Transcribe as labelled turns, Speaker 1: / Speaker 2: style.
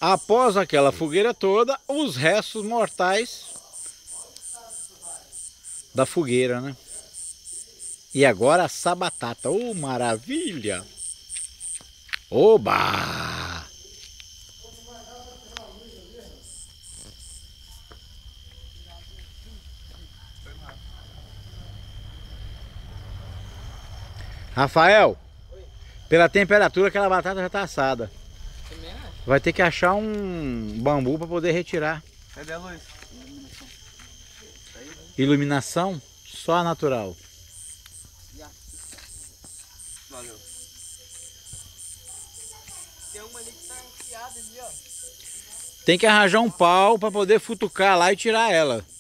Speaker 1: Após aquela fogueira toda, os restos mortais da fogueira, né? E agora essa batata. Oh, maravilha! Oba! Rafael, pela temperatura aquela batata já tá assada. Vai ter que achar um bambu para poder retirar.
Speaker 2: Cadê a luz?
Speaker 1: Iluminação só natural.
Speaker 2: Valeu. Tem uma ali que tá enfiada ali, ó.
Speaker 1: Tem que arranjar um pau para poder futucar lá e tirar ela.